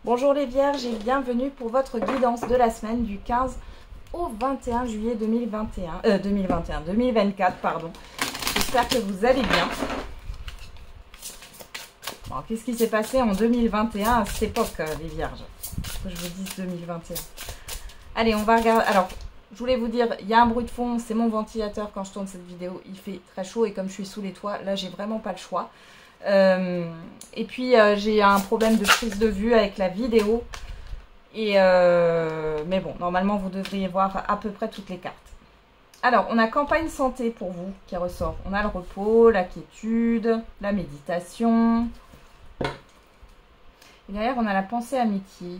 Bonjour les vierges et bienvenue pour votre guidance de la semaine du 15 au 21 juillet 2024, pardon. J'espère que vous allez bien. Bon, qu'est-ce qui s'est passé en 2021 à cette époque, les vierges? Que je vous dise 2021. Allez, on va regarder. Alors, je voulais vous dire, il y a un bruit de fond, c'est mon ventilateur quand je tourne cette vidéo. Il fait très chaud et comme je suis sous les toits, là, j'ai vraiment pas le choix. Et puis j'ai un problème de prise de vue avec la vidéo mais bon, normalement vous devriez voir à peu près toutes les cartes. Alors on a campagne santé pour vous qui ressort. On a le repos, la quiétude, la méditation et derrière on a la pensée amitié.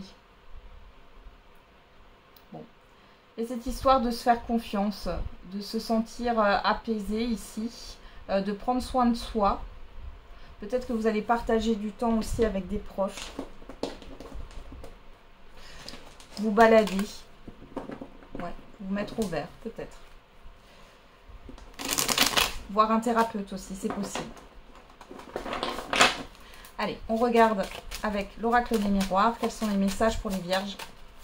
Bon, et cette histoire de se faire confiance, de se sentir apaisé ici, de prendre soin de soi. Peut-être que vous allez partager du temps aussi avec des proches. Vous balader. Ouais, vous mettre au vert, peut-être. Voir un thérapeute aussi, c'est possible. Allez, on regarde avec l'oracle des miroirs. Quels sont les messages pour les vierges?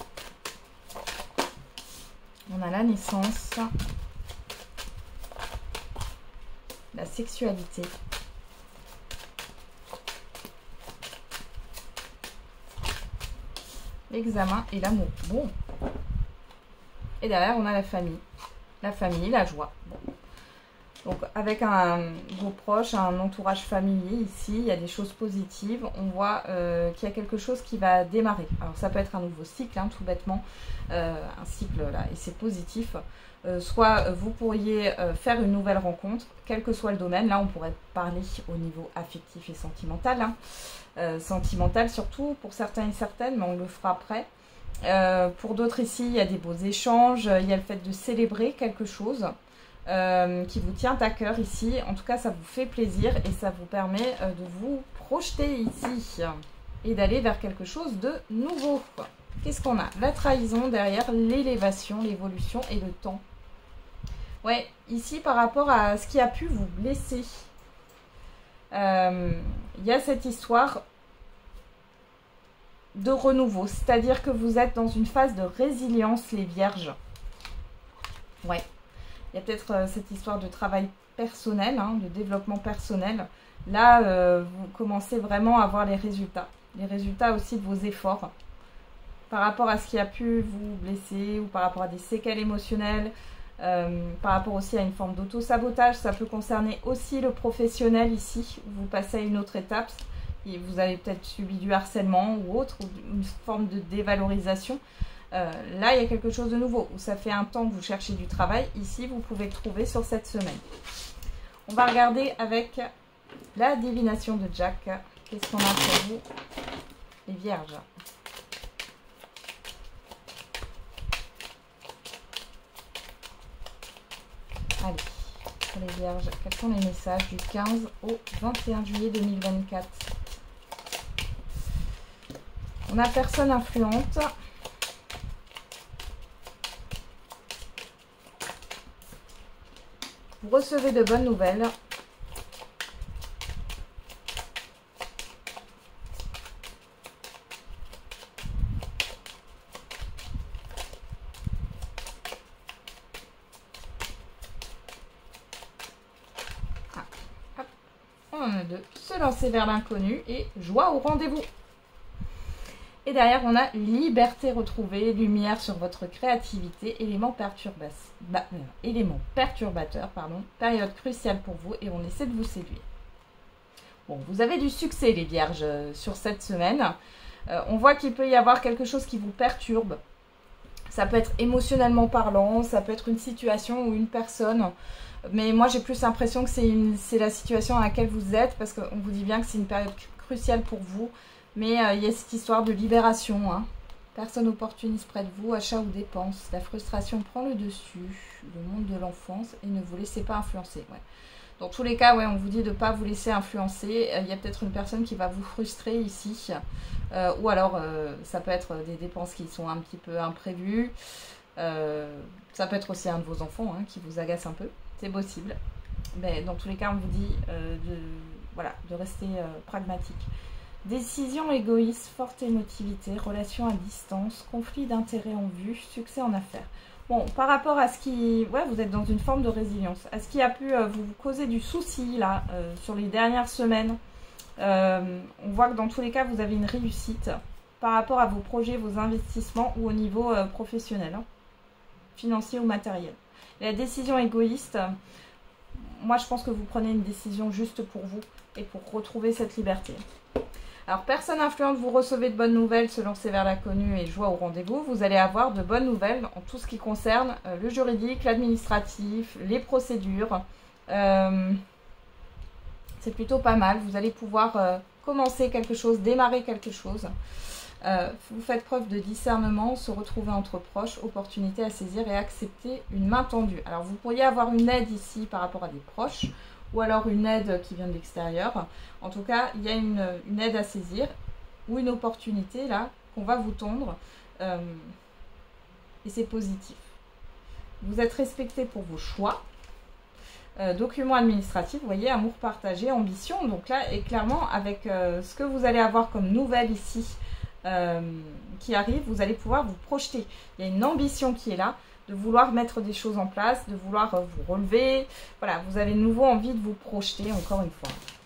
On a la naissance. La sexualité. L'examen et l'amour. Bon. Et derrière, on a la famille. La famille, la joie. Bon. Donc, avec vos proches, un entourage familier ici, il y a des choses positives. On voit qu'il y a quelque chose qui va démarrer. Alors, ça peut être un nouveau cycle, hein, tout bêtement. Un cycle, là, et c'est positif. Soit vous pourriez faire une nouvelle rencontre, quel que soit le domaine. Là, on pourrait parler au niveau affectif et sentimental. Hein. Sentimental surtout pour certains et certaines, mais on le fera après. Pour d'autres ici, il y a des beaux échanges, il y a le fait de célébrer quelque chose qui vous tient à cœur ici. En tout cas, ça vous fait plaisir et ça vous permet de vous projeter ici et d'aller vers quelque chose de nouveau. Qu'est-ce qu'on a? La trahison derrière, l'élévation, l'évolution et le temps. Ouais, ici par rapport à ce qui a pu vous blesser. Il y a cette histoire de renouveau, c'est-à-dire que vous êtes dans une phase de résilience, les vierges. Ouais, il y a peut-être cette histoire de travail personnel, hein, de développement personnel. Là, vous commencez vraiment à voir les résultats aussi de vos efforts par rapport à ce qui a pu vous blesser ou par rapport à des séquelles émotionnelles. Par rapport aussi à une forme d'auto-sabotage, ça peut concerner aussi le professionnel ici, où vous passez à une autre étape, et vous avez peut-être subi du harcèlement ou autre, ou une forme de dévalorisation. Là, il y a quelque chose de nouveau, où ça fait un temps que vous cherchez du travail, ici vous pouvez le trouver sur cette semaine. On va regarder avec la divination de Jack, qu'est-ce qu'on a pour vous, les vierges? Allez, pour les vierges, quels sont les messages du 15 au 21 juillet 2024? On a personne influente. Vous recevez de bonnes nouvelles. On en a deux. Se lancer vers l'inconnu et joie au rendez-vous. Et derrière, on a liberté retrouvée, lumière sur votre créativité, élément perturbateur, période cruciale pour vous et on essaie de vous séduire. Bon, vous avez du succès les vierges sur cette semaine. On voit qu'il peut y avoir quelque chose qui vous perturbe. Ça peut être émotionnellement parlant, ça peut être une situation ou une personne. Mais moi, j'ai plus l'impression que c'est la situation dans laquelle vous êtes, parce qu'on vous dit bien que c'est une période cruciale pour vous. Mais il y a cette histoire de libération. Hein. Personne opportuniste près de vous, achat ou dépense. La frustration prend le dessus, le monde de l'enfance, et ne vous laissez pas influencer. Ouais. Dans tous les cas, ouais, on vous dit de ne pas vous laisser influencer. Il y a peut-être une personne qui va vous frustrer ici. Ou alors, ça peut être des dépenses qui sont un petit peu imprévues. Ça peut être aussi un de vos enfants hein, qui vous agace un peu. C'est possible. Mais dans tous les cas, on vous dit de rester pragmatique. Décision égoïste, forte émotivité, relation à distance, conflit d'intérêts en vue, succès en affaires. Bon, par rapport à ce qui... Ouais, vous êtes dans une forme de résilience. À ce qui a pu vous causer du souci, là, sur les dernières semaines, on voit que dans tous les cas, vous avez une réussite par rapport à vos projets, vos investissements ou au niveau professionnel, hein, financier ou matériel. Et la décision égoïste, moi, je pense que vous prenez une décision juste pour vous et pour retrouver cette liberté. Alors, personne influente, vous recevez de bonnes nouvelles, se lancer vers l'inconnu et joie au rendez-vous. Vous allez avoir de bonnes nouvelles en tout ce qui concerne le juridique, l'administratif, les procédures. C'est plutôt pas mal. Vous allez pouvoir commencer quelque chose, démarrer quelque chose. Vous faites preuve de discernement, se retrouver entre proches, opportunité à saisir et accepter une main tendue. Alors, vous pourriez avoir une aide ici par rapport à des proches, ou alors une aide qui vient de l'extérieur. En tout cas, il y a une aide à saisir ou une opportunité là qu'on va vous tendre et c'est positif. Vous êtes respecté pour vos choix. Documents administratifs, vous voyez, amour partagé, ambition. Donc là, et clairement, avec ce que vous allez avoir comme nouvelle ici qui arrive, vous allez pouvoir vous projeter. Il y a une ambition qui est là, de vouloir mettre des choses en place, de vouloir vous relever. Voilà, vous avez de nouveau envie de vous projeter, encore une fois.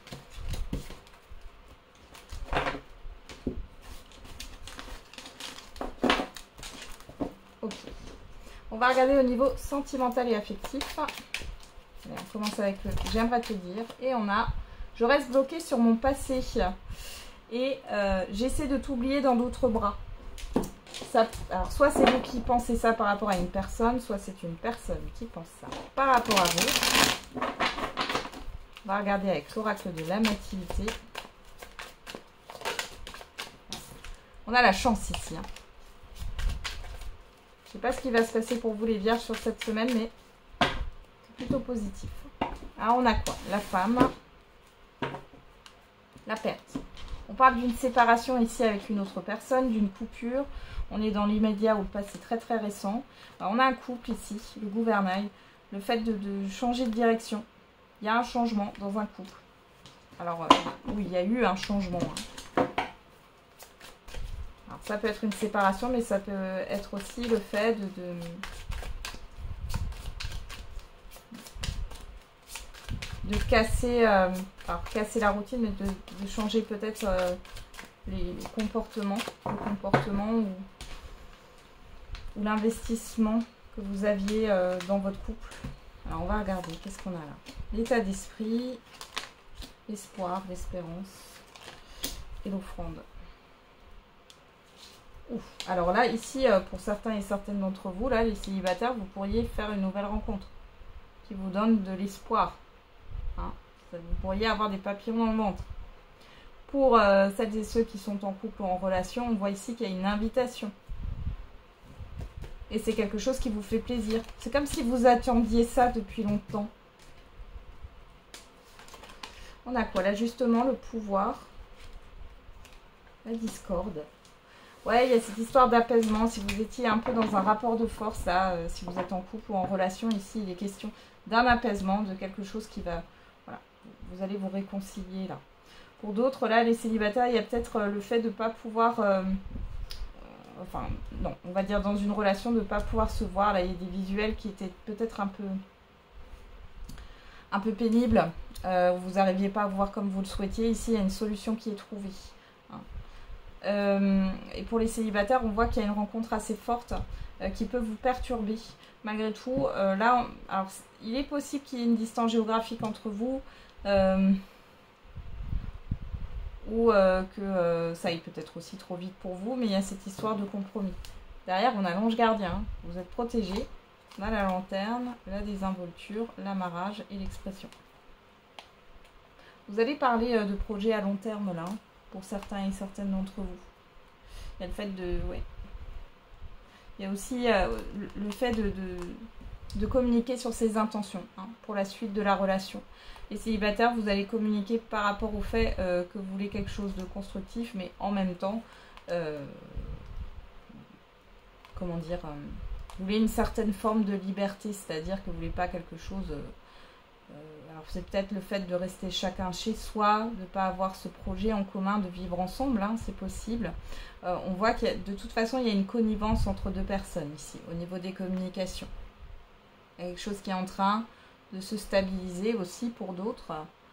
Ok. On va regarder au niveau sentimental et affectif. Allez, on commence avec le « j'aimerais te dire ». Et on a « je reste bloqué sur mon passé et j'essaie de t'oublier dans d'autres bras ». Ça, alors, soit c'est vous qui pensez ça par rapport à une personne, soit c'est une personne qui pense ça par rapport à vous. On va regarder avec l'oracle de l'amativité. On a la chance ici. Hein. Je ne sais pas ce qui va se passer pour vous les vierges sur cette semaine, mais c'est plutôt positif. Alors on a quoi? La femme. La perte. On parle d'une séparation ici avec une autre personne, d'une coupure. On est dans l'immédiat ou le passé très très récent. Alors, on a un couple ici, le gouvernail. Le fait de changer de direction. Il y a un changement dans un couple. Alors, oui, il y a eu un changement. Hein. Alors, ça peut être une séparation, mais ça peut être aussi le fait de casser, alors casser la routine, mais de changer peut-être les comportements, ou l'investissement que vous aviez dans votre couple. Alors on va regarder, qu'est-ce qu'on a là? L'état d'esprit, l'espoir, l'espérance et l'offrande. Alors là, ici, pour certains et certaines d'entre vous, là, les célibataires, vous pourriez faire une nouvelle rencontre qui vous donne de l'espoir. Hein, vous pourriez avoir des papillons dans le ventre. Pour celles et ceux qui sont en couple ou en relation, on voit ici qu'il y a une invitation. Et c'est quelque chose qui vous fait plaisir. C'est comme si vous attendiez ça depuis longtemps. On a quoi? L'ajustement, le pouvoir, la discorde. Ouais, il y a cette histoire d'apaisement. Si vous étiez un peu dans un rapport de force, là, si vous êtes en couple ou en relation, ici, il est question d'un apaisement, de quelque chose qui va... Voilà, vous allez vous réconcilier, là. Pour d'autres, là, les célibataires, il y a peut-être le fait de ne pas pouvoir... enfin, non, on va dire dans une relation, de ne pas pouvoir se voir. Là, il y a des visuels qui étaient peut-être un peu pénibles. Vous n'arriviez pas à vous voir comme vous le souhaitiez. Ici, il y a une solution qui est trouvée. Et pour les célibataires, on voit qu'il y a une rencontre assez forte qui peut vous perturber. Malgré tout, là, alors, il est possible qu'il y ait une distance géographique entre vous. Ou que ça aille peut-être aussi trop vite pour vous, mais il y a cette histoire de compromis. Derrière, on a l'ange gardien, vous êtes protégé, on a la lanterne, la désinvolture, l'amarrage et l'expression. Vous allez parler de projets à long terme là, pour certains et certaines d'entre vous. Il y a le fait de... Ouais. Il y a aussi le fait de communiquer sur ses intentions hein, pour la suite de la relation. Les célibataires, vous allez communiquer par rapport au fait que vous voulez quelque chose de constructif, mais en même temps, comment dire, vous voulez une certaine forme de liberté, c'est-à-dire que vous ne voulez pas quelque chose Alors c'est peut-être le fait de rester chacun chez soi, de ne pas avoir ce projet en commun de vivre ensemble, hein, c'est possible. On voit que de toute façon il y a une connivence entre deux personnes ici, au niveau des communications. Il y a quelque chose qui est en train de se stabiliser aussi pour d'autres.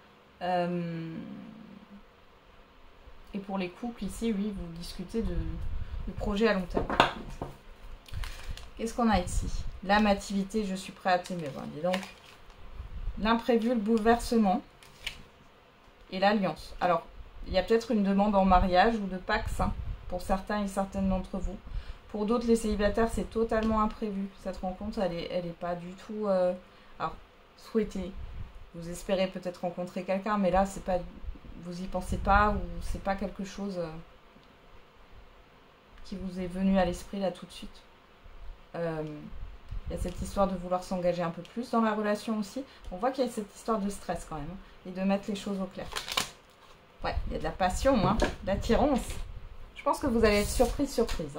Et pour les couples ici, oui, vous discutez de projets à long terme. Qu'est-ce qu'on a ici? L'amativité, je suis prêt à t'aimer. Bon, dis donc. L'imprévu, le bouleversement et l'alliance. Alors, il y a peut-être une demande en mariage ou de pax, hein, pour certains et certaines d'entre vous. Pour d'autres, les célibataires, c'est totalement imprévu. Cette rencontre, elle est pas du tout... Alors, souhaitée. Vous espérez peut-être rencontrer quelqu'un, mais là, c'est pas... Vous y pensez pas ou c'est pas quelque chose qui vous est venu à l'esprit là tout de suite. Il y a cette histoire de vouloir s'engager un peu plus dans la relation aussi. On voit qu'il y a cette histoire de stress quand même, hein, et de mettre les choses au clair. Ouais, il y a de la passion, hein, de l'attirance. Je pense que vous allez être surprise.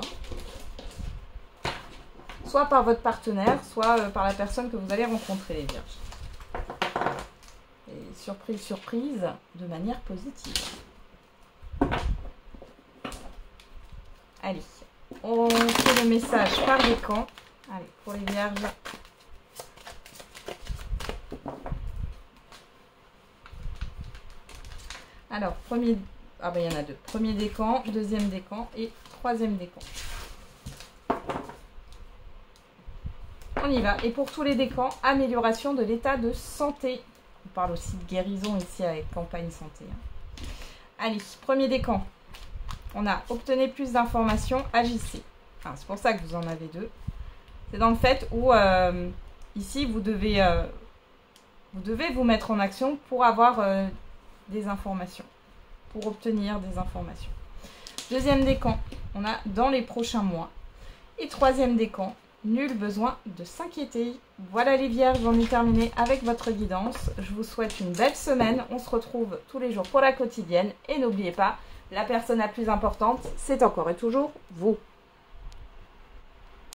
Hein. Soit par votre partenaire, soit par la personne que vous allez rencontrer, les vierges. Et surprise, de manière positive. Allez, on fait le message par décan. Allez, pour les vierges. Alors, premier... Ah ben, il y en a deux. Premier décan, deuxième décan et troisième décan. On y va. Et pour tous les décans, amélioration de l'état de santé. On parle aussi de guérison ici avec campagne santé. Hein. Allez, premier décan. On a obtenu plus d'informations, agissez. Enfin, c'est pour ça que vous en avez deux. C'est dans le fait où ici vous devez vous mettre en action pour avoir des informations, pour obtenir des informations. Deuxième décan, on a dans les prochains mois. Et troisième décan, nul besoin de s'inquiéter. Voilà les vierges, j'en ai terminé avec votre guidance. Je vous souhaite une belle semaine. On se retrouve tous les jours pour la quotidienne. Et n'oubliez pas, la personne la plus importante, c'est encore et toujours vous.